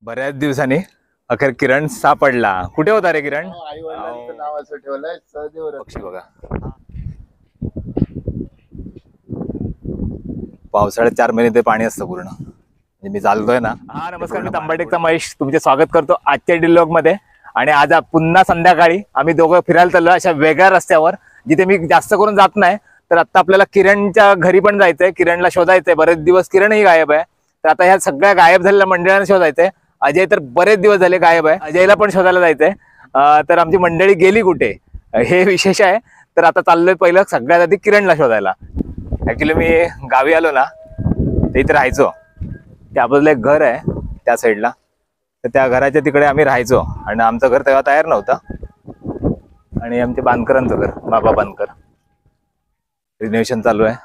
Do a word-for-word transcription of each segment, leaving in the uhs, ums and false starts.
बऱ्याच दिवसांनी अखेर किरण सापडला. कुठे होता रे किरण? आई वडिलांचं नाव असं ठेवलंय सहदेव पक्षी रत्न. बघा. पावसाळ्यात चार महिने ते पाणी असतं पूर्ण. म्हणजे मी चालतोय ना. हा नमस्कार, मी तांबडेकचा महेश तुमचे स्वागत करतो आजच्या डिलॉग मध्ये. आणि आज पुन्हा संध्याकाळी आम्ही दोघं फिरायला चाललो अशा वेगळ्या रस्त्यावर, जिथे मी जास्त करून जात नाही. तर आता आपल्याला किरणच्या घरी पण जायचंय, किरणला शोधायचंय. बरेच दिवस किरणही गायब आहे. तर आता ह्या सगळ्या गायब झालेल्या मंडळांना शोधायचंय. अजय तर बरेच दिवस झाले गायब आहे, अजयला पण शोधायला जायचंय. तर आमची मंडळी गेली कुठे हे विशेष आहे. तर आता चाललोय पहिलं सगळ्यात आधी किरणला शोधायला. ऍक्च्युली मी गावी आलो ना, ते इथे राहायचो. त्या बाजूला एक घर आहे त्या साईडला, तर त्या घराच्या तिकडे आम्ही राहायचो. आणि आमचं घर तेव्हा तयार नव्हतं. आणि आमचे बांधकरांचं घर, बाबा बांधकर, रिनोव्हेशन चालू आहे.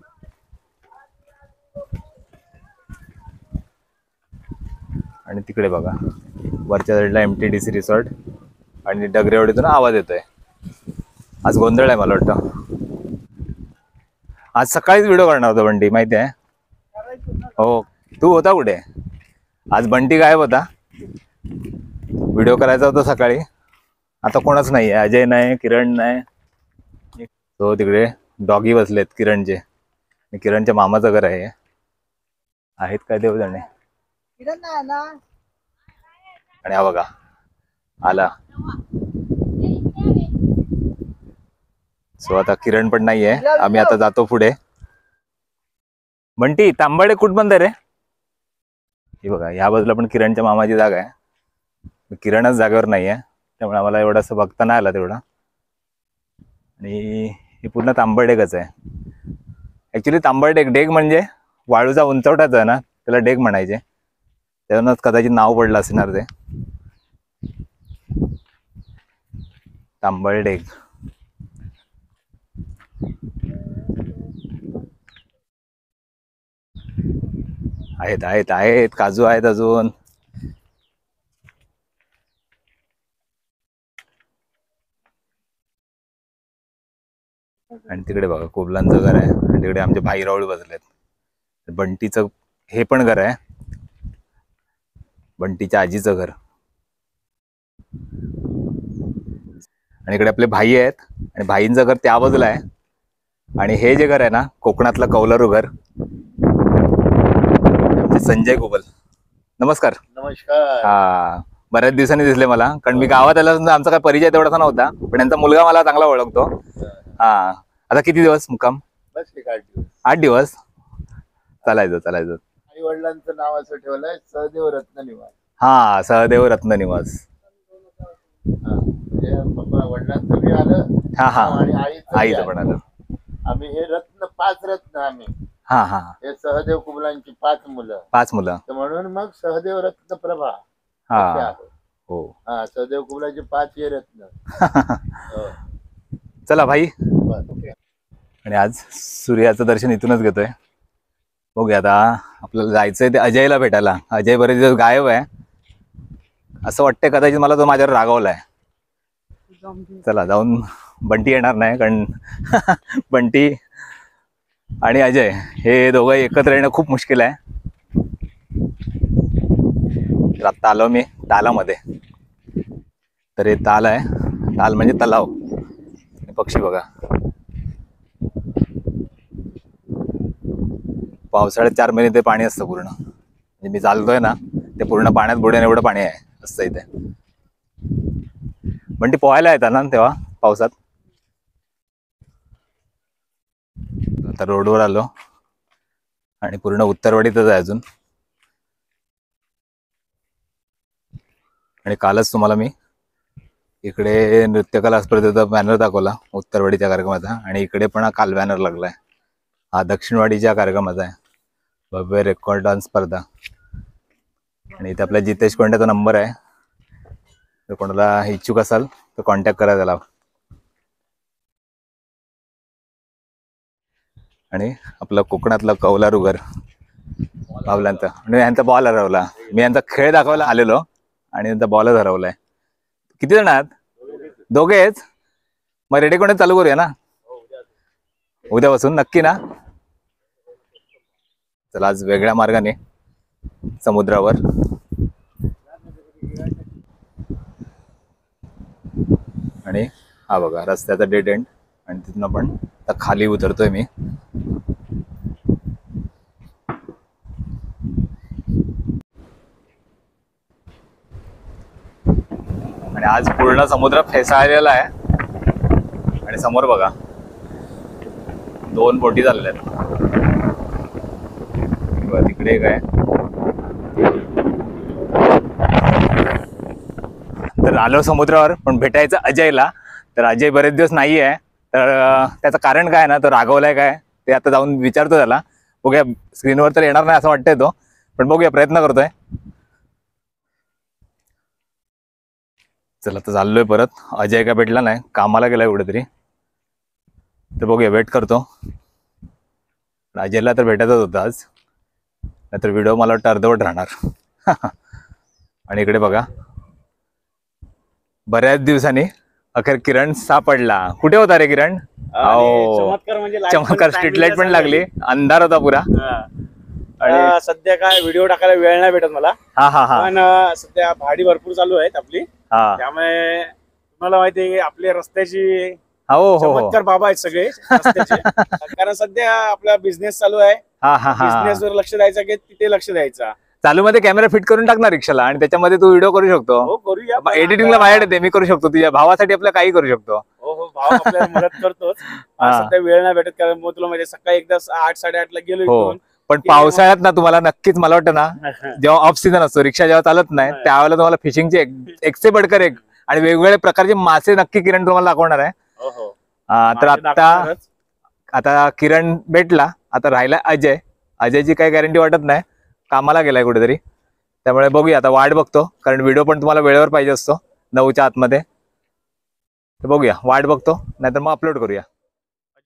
आणि तिकडे बघा वरच्या साईडला M T D C resort आणि डगरेवाडीतून आवाज येतोय. आज गोंधळ आहे मला वाटतं. आज सकाळीच व्हिडिओ करणार होता बंटी, माहिती आहे? हो, तू होता कुठे? आज बंटी गायब होता. व्हिडिओ करायचा होता सकाळी. आता कोणच नाही आहे, अजय नाही, किरण नाही. तो तिकडे डॉगी बसलेत किरणचे. किरणच्या मामाचं घर आहे. आहेत काय देव जाणे. आणि हा बघा आला. सो आता किरण पण नाहीये, आम्ही आता जातो पुढे. बंटी, तांबडे कुठ बंद रे? हे बघा ह्या बाजूला पण किरणच्या मामाची जागा आहे. किरणच जागेवर नाहीये, त्यामुळे आम्हाला एवढं असं बघता नाही आला तेवढा. आणि हे पूर्ण तांबडेकच आहे. ऍक्च्युली तांबडेक डेक म्हणजे वाळूचा उंचवटाच आहे ना, त्याला डेक म्हणायचे. त्यावरूनच कदाचित नाव पडलं असणार ते तांबडेक. आहेत आहेत आहेत काजू आहेत अजून. आणि तिकडे बघा कोबलांचं घर आहे. आणि तिकडे आमचे भाई रावळी बसलेत. बंटीचं हे पण घर आहे, बंटीच्या आजीचं घर. आणि इकडे आपले भाई आहेत, आणि भाईंचं घर त्या बाजूला आहे. आणि हे जे घर आहे ना, कोकणातलं कौलारू घर, संजय कोबल. नमस्कार. नमस्कार. हा, बऱ्याच दिवसांनी दिसले मला, कारण मी गावात आल्यानंतर आमचा काय परिचय तेवढासा नव्हता, पण यांचा मुलगा मला चांगला ओळखतो. हा, आता किती दिवस मुक्काम? बस एक आठ दिवस. आठ दिवस चालायचं चालायचं. आई वडिलांचं नाव असं ठेवलंय सहदेव रत्न निवास. हा, सहदेव रत्न निवास. म्हणजे पप्पा वडिलांचं बी आलं, हा हा, आणि आईचं आईचं पण आलं. आम्ही हे रत्न, पाच रत्न आम्ही. हा हा, हे सहदेव कुबलांची पाच मुलं. पाच मुलं. तर म्हणून मग सहदेव रत्न प्रभा. हा हो, हा, सहदेव कुबलाचे पाच हे रत्न. चला भाई. आणि आज सूर्याचं दर्शन इथूनच घेतोय. बघूया आता आपल्याला जायचंय ते अजयला भेटायला. अजय बरेच दिवस गायब आहे. असं वाटतंय कदाचित मला तो माझ्यावर रागावलाय. चला जाऊन. बंटी येणार नाही, कारण बंटी आणि अजय हे दोघं एकत्र येणं खूप मुश्किल आहे. तर आत्ता आलो मी तालामध्ये. तर हे ताल आहे. ताल म्हणजे तलाव. पक्षी बघा. पावसाळ्यात चार महिने ते पाणी असतं पूर्ण. म्हणजे मी चालतोय ना, ते पूर्ण पाण्यात बुडेन एवढं पाणी आहे असतं इथे. पण ती पोहायला येतात ना तेव्हा पावसात. आता रोडवर आलो आणि पूर्ण उत्तरवाडीतच आहे अजून. आणि कालच तुम्हाला मी इकडे नृत्यकला स्पर्धेचा बॅनर दाखवला उत्तरवाडीच्या कार्यक्रमाचा. आणि इकडे पण काल बॅनर लागलाय. हा दक्षिणवाडीच्या कार्यक्रमाचा आहे, भव्य रेकॉर्ड डान्स स्पर्धा. आणि इथे आपला जितेश कोंड्याचा नंबर आहे. जर कोणाला इच्छुक असाल तर कॉन्टॅक्ट करा त्याला. आणि आपलं कोकणातलं कौलारू घर बावल्यांचं. आणि यांचा बॉल हरवला. मी यांचा खेळ दाखवायला आलेलो आणि यांचा बॉलच हरवलाय. किती जण आहात? दोघेच? मग रेडी कोणी चालू करूया ना उद्यापासून, नक्की ना? चला आज वेगळ्या मार्गाने समुद्रावर आणि हा बघा रस्त्याचा डेड एंड आणि तिथनं पण आता खाली उतरतोय मी. आणि आज पूर्ण समुद्र फेसाळलेला आहे आणि समोर बघा दोन बोटी चालल्या आहेत. बघा तिकडे एक आहे. तर आलो समुद्रावर, पण भेटायचं अजयला. तर अजय बरेच दिवस नाही आहे. तर अं, त्याचं कारण काय ना, तो रागवलाय काय ते आता जाऊन विचारतो त्याला. बघूया, स्क्रीनवर तर येणार नाही असं वाटतंय तो, पण बघूया, प्रयत्न करतोय. चला तर चाललोय परत. अजय काय भेटला नाही, कामाला गेलाय कुठेतरी. तर बघूया, वेट करतो. अजयला तर भेटायचंच होतं आज, नाहीतर व्हिडिओ मला वाटतं अर्धवट राहणार. आणि इकडे बघा बऱ्याच दिवसांनी अखेर किरण सापडला. कुठे होता रे किरण? आणि चमत्कार म्हणजे light चमत्कार, पण स्ट्रीट लाईट पण timing ला लागली, अंधार होता पुरा. हा. आता सध्या काय व्हिडिओ टाकायला वेळ नाही भेटत मला, हा हा हा पण अं, सध्या भाडी भरपूर चालू आहेत आपली, हा त्यामुळे तुम्हाला माहिती आहे की आपल्या रस्त्याची हो हो हो चमत्कार बाबा आहेत सगळे रस्त्याचे. कारण सध्या आपला बिझनेस चालू आहे, हा हा हा बिझनेस वर लक्ष द्यायचं की तिथे लक्ष द्यायचं. चालू मध्ये कॅमेरा फिट करून टाकणार रिक्षाला आणि त्याच्यामध्ये तू व्हिडिओ करू शकतो. हो करूया, पण एडिटिंगला आता- माझ्याकडे दे, मी करू शकतो. तुझ्या भावासाठी आपलं काही करू शकतो. हो हो भाव आपल्याला मदत करतोच. हा. सध्या वेळ नाही भेटत, कारण मग तुला म्हणजे सकाळी एकदा आठ साडेआठ ला गेलो हो, इथून. पण पावसाळ्यात ना तुम्हाला नक्कीच, मला वाटतं ना, जेव्हा ऑफ सीझन असतो, रिक्षा जेव्हा चालत नाही, हा. त्यावेळेला तुम्हाला फिशिंगचे एक से बडकर एक आणि वेगवेगळ्या प्रकारचे मासे नक्की किरण तुम्हाला दाखवणार आहे. हो हो हा, तर मासे आता दाखवणारच. आता किरण भेटला, आता राहिला अजय. अजयची काही गॅरंटी वाटत नाही, कामाला गेलाय कुठेतरी. त्यामुळे बघूया, आता वाट बघतो, कारण व्हिडिओ पण तुम्हाला वेळेवर पाहिजे असतो नऊच्या आतमध्ये. तर बघूया, वाट बघतो, नाहीतर मग अपलोड करूया.